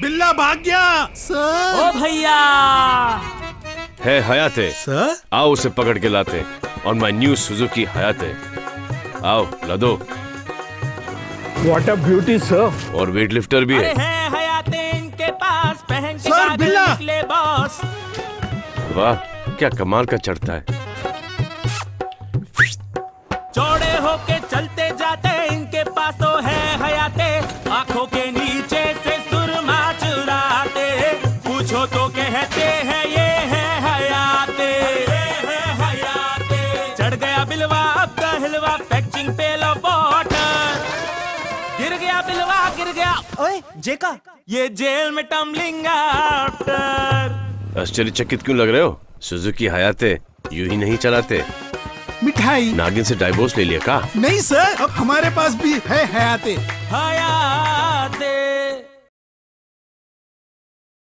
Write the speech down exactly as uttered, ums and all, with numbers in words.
बिल्ला भाग गया सर। ओ भैया है हयाते सर, आओ उसे पकड़ के लाते और माय न्यू सुजुकी हयाते। आओ लदो। What a beauty sir. और वेट लिफ्टर भी है। है हयाते इनके पास पहन के सर, बिल्ला। निकले बॉस। वाह क्या कमाल का चढ़ता है। चौड़े होके चलते जाते इनके पास तो है हयाते, आंखों के नीचे से सुरमा चुराते, पूछो तो कहते हैं ये है हयाते, ये है हयाते। चढ़ गया बिलवा अब का हिलवा, पैचिंग पे लो वाटर, गिर गया बिलवा गिर गया। ओए जेका, ये जेल में टम्बलिंग आफ्टर। आश्चर्यचकित क्यों लग रहे हो? सुजुकी हयाते यूं ही नहीं चलाते। मिठाई। नागिन से डाइवोर्स ले लिया का? नहीं सर, अब हमारे पास भी है हयाते। हया